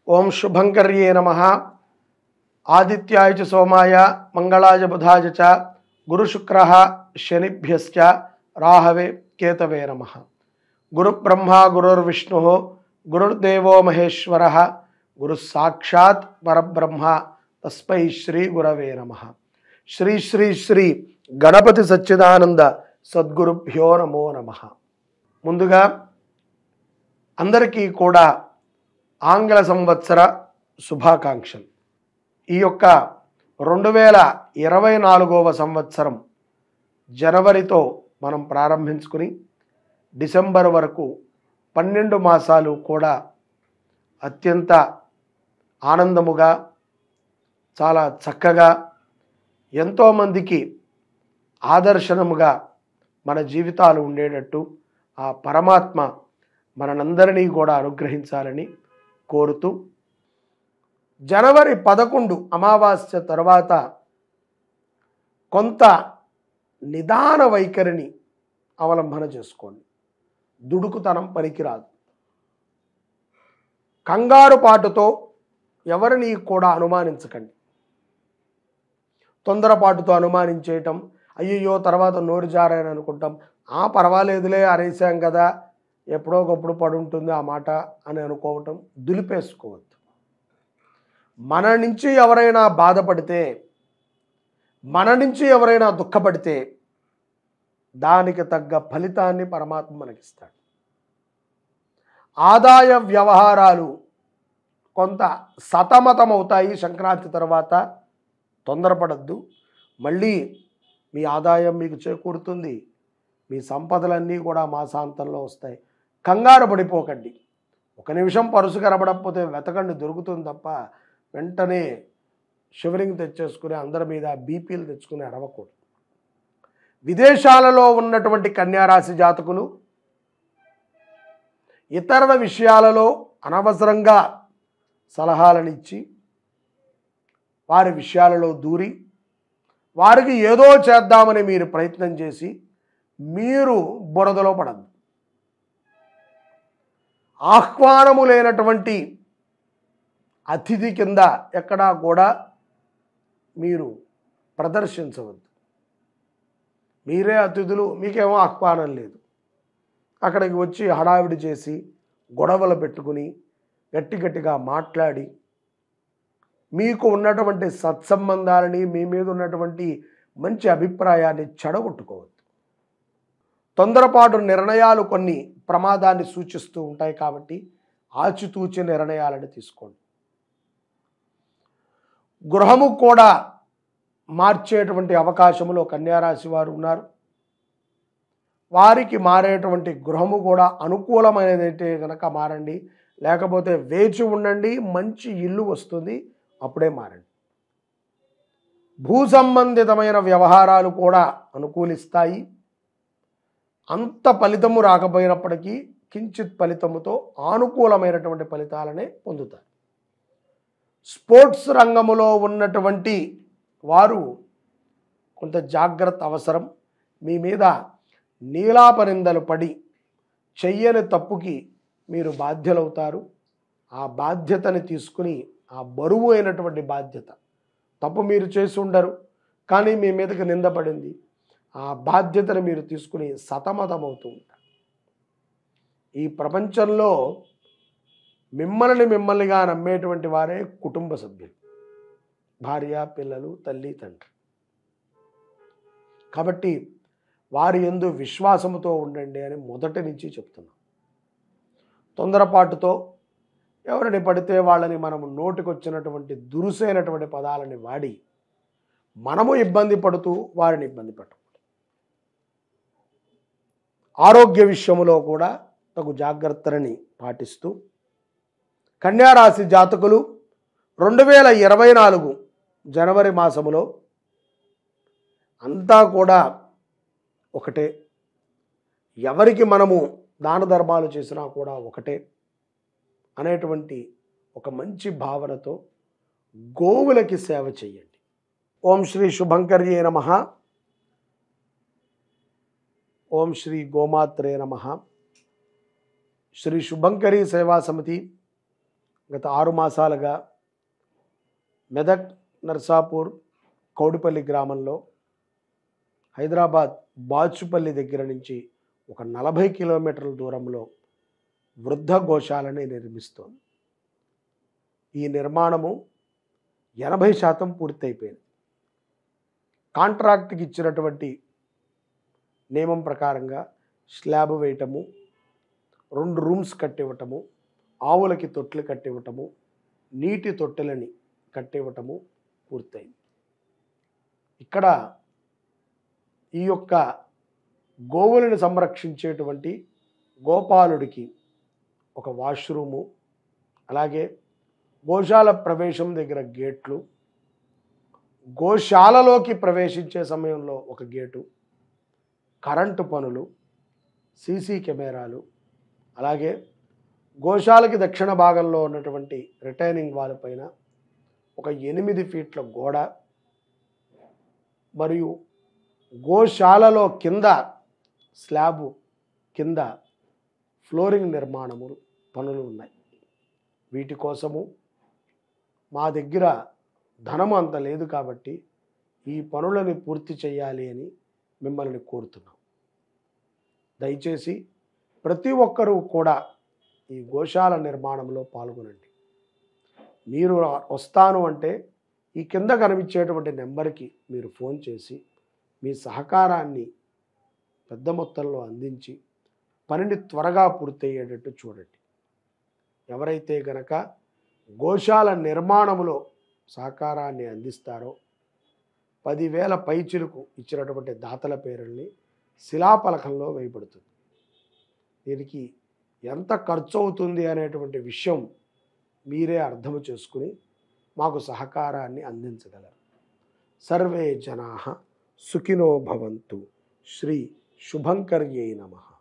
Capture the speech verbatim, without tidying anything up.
ओं शुभंकर्ये नमः। आदित्याय च सोमाय मंगलाय बुधाय च गुरुशुक्रः शनिभ्यश्च राहवे केतवे नमः। गुरुब्रह्मा गुरुर्विष्णुः गुरुर्देवो महेश्वरः गुरुस्साक्षात् परब्रह्म तस्मै श्री गुरवे नमः। श्री श्री श्री गणपति सच्चिदानंद सद्गुरुभ्यो नमो नमः। ముందుగా అందరికీ కూడా ఆంగ్ల సంవత్సర శుభాకాంక్షలు। ఈ యొక్క రెండు వేల ఇరవై నాలుగవ సంవత్సరం జనవరితో మనం ప్రారంభించుకుని డిసెంబర్ వరకు పన్నెండు మాసాలు కూడా అత్యంత ఆనందముగా చాలా చక్కగా ఎంతో మందికి ఆదర్శనముగా మన జీవితాలు ఉండేటట్టు ఆ పరమాత్మ మనందరినీ కూడా అనుగ్రహించాలని కోరుతూ జనవరి పదకొండు అమావాస్య తర్వాత కొంత నిదాన వైఖరిని అవలంబన చేసుకోండి। దుడుకుతనం పనికిరాదు। కంగారు పాటుతో ఎవరిని కూడా అనుమానించకండి। తొందరపాటుతో అనుమానించేయటం, అయ్యయ్యో తర్వాత నోరు జారని అనుకుంటాం, ఆ పర్వాలేదులే అరేసాం కదా ఎప్పుడో ఒకప్పుడు పడుంటుంది ఆ మాట అని అనుకోవటం దులిపేసుకోవద్దు। మన నుంచి ఎవరైనా బాధపడితే, మన నుంచి ఎవరైనా దుఃఖపడితే దానికి తగ్గ ఫలితాన్ని పరమాత్మ మనకిస్తాడు। ఆదాయ వ్యవహారాలు కొంత సతమతమవుతాయి సంక్రాంతి తర్వాత, తొందరపడద్దు। మళ్ళీ మీ ఆదాయం మీకు చేకూరుతుంది, మీ సంపదలన్నీ కూడా మాసాంతంలో వస్తాయి। కంగారు పడిపోకండి। ఒక నిమిషం పరుసు కనబడకపోతే వెతకండి, దొరుకుతుంది తప్ప వెంటనే షివరింగ్ తెచ్చేసుకుని అందరి మీద బీపీలు తెచ్చుకుని అరవకూడదు। విదేశాలలో ఉన్నటువంటి కన్యారాశి జాతకులు ఇతర విషయాలలో అనవసరంగా సలహాలనిచ్చి వారి విషయాలలో దూరి వారికి ఏదో చేద్దామని మీరు ప్రయత్నం చేసి మీరు బురదలో పడద్దు। ఆహ్వానము లేనటువంటి అతిథి కింద ఎక్కడా కూడా మీరు ప్రదర్శించవద్దు। మీరే అతిథులు, మీకేమో ఆహ్వానం లేదు, అక్కడికి వచ్చి హడావిడి చేసి గొడవలు పెట్టుకుని గట్టి గట్టిగా మాట్లాడి మీకు ఉన్నటువంటి సత్సంబంధాలని, మీ మీద ఉన్నటువంటి మంచి అభిప్రాయాన్ని చెడగొట్టుకోవద్దు। తొందరపాటు నిర్ణయాలు కొన్ని ప్రమాదాన్ని సూచిస్తూ ఉంటాయి కాబట్టి ఆచితూచి నిర్ణయాలను తీసుకోండి। గృహము కూడా మార్చేటువంటి అవకాశములో కన్యారాశి వారు ఉన్నారు। వారికి మారేటువంటి గృహము కూడా అనుకూలమైనదైతే కనుక మారండి, లేకపోతే వేచి ఉండండి, మంచి ఇల్లు వస్తుంది అప్పుడే మారండి। భూ సంబంధితమైన వ్యవహారాలు కూడా అనుకూలిస్తాయి। అంత ఫలితము రాకపోయినప్పటికీ కించిత్ ఫలితముతో అనుకూలమైనటువంటి ఫలితాలనే పొందుతారు। స్పోర్ట్స్ రంగములో ఉన్నటువంటి వారు కొంత జాగ్రత్త అవసరం। మీ మీద నీలాపనిందలు పడి చెయ్యని తప్పుకి మీరు బాధ్యులవుతారు। ఆ బాధ్యతని తీసుకుని, ఆ బరువు అయినటువంటి బాధ్యత, తప్పు మీరు చేసి ఉండరు కానీ మీ మీదకి నిందపడింది, ఆ బాధ్యతను మీరు తీసుకుని సతమతమవుతూ ఉంటారు। ఈ ప్రపంచంలో మిమ్మల్ని మిమ్మల్నిగా నమ్మేటువంటి వారే కుటుంబ సభ్యులు, భార్య, పిల్లలు, తల్లి, తండ్రి। కాబట్టి వారి యందు విశ్వాసముతో ఉండండి అని మొదటి నుంచి చెప్తున్నాం। తొందరపాటుతో ఎవరిని పడితే వాళ్ళని మనము నోటికొచ్చినటువంటి దురుసైనటువంటి పదాలని వాడి మనము ఇబ్బంది పడుతూ వారిని ఇబ్బంది పెట్టకూడదు। ఆరోగ్య విషయంలో కూడా తగు జాగ్రత్తలని పాటిస్తూ కన్యారాశి జాతకులు రెండు వేల ఇరవై నాలుగు జనవరి మాసములో అంతా కూడా ఒకటే, ఎవరికి మనము దాన ధర్మాలు చేసినా కూడా ఒకటే అనేటువంటి ఒక మంచి భావనతో గోవులకి సేవ చేయండి। ఓం శ్రీ శుభంకర్యే నమః। ఓం శ్రీ గోమాత్రే నమః। శ్రీ శుభంకరి సేవా సమితి గత ఆరు మాసాలుగా మెదక్, నర్సాపూర్, కౌడిపల్లి గ్రామంలో హైదరాబాద్ బాచుపల్లి దగ్గర నుంచి ఒక నలభై కిలోమీటర్ల దూరంలో వృద్ధ గోశాలని నిర్మిస్తోంది. ఈ నిర్మాణము ఎనభై శాతం పూర్తయిపోయింది. కాంట్రాక్ట్కి ఇచ్చినటువంటి నియమం ప్రకారంగా స్లాబ్ వేయటము, రెండు రూమ్స్ కట్టివ్వటము, ఆవులకి తొట్లు కట్టివ్వటము, నీటి తొట్టెలని కట్టివ్వటము పూర్తయింది. ఇక్కడ ఈ యొక్క గోవులను సంరక్షించేటువంటి గోపాలుడికి ఒక వాష్రూము, అలాగే గోశాల ప్రవేశం దగ్గర గేట్లు, గోశాలలోకి ప్రవేశించే సమయంలో ఒక గేటు, కరెంటు పనులు, సీసీ కెమెరాలు, అలాగే గోశాలకి దక్షిణ భాగంలో ఉన్నటువంటి రిటైనింగ్ వాల్ పైన ఒక ఎనిమిది ఫీట్ల గోడ, మరియు గోశాలలో కింద స్లాబు కింద ఫ్లోరింగ్ నిర్మాణము పనులు ఉన్నాయి. వీటి కోసము మా దగ్గర ధనము అంత లేదు కాబట్టి ఈ పనులను పూర్తి చేయాలి అని మిమ్మల్ని కోరుతున్నాం. దయచేసి ప్రతి ఒక్కరూ కూడా ఈ గోశాల నిర్మాణంలో పాల్గొనండి. మీరు వస్తాను అంటే ఈ కింద కనిపించేటువంటి నెంబర్కి మీరు ఫోన్ చేసి మీ సహకారాన్ని పెద్ద మొత్తంలో అందించి పనిని త్వరగా పూర్తయ్యేటట్టు చూడండి. ఎవరైతే గనక గోశాల నిర్మాణంలో సహకారాన్ని అందిస్తారో పదివేల పైచిలకు ఇచ్చినటువంటి దాతల పేరుల్ని శిలాఫలకంలో వేయబడుతుంది. దీనికి ఎంత ఖర్చు అవుతుంది అనేటువంటి విషయం మీరే అర్థం చేసుకుని మాకు సహకారాన్ని అందించగలరు. సర్వే జనాః సుఖినో భవంతు. శ్రీ శుభంకర్యై నమః.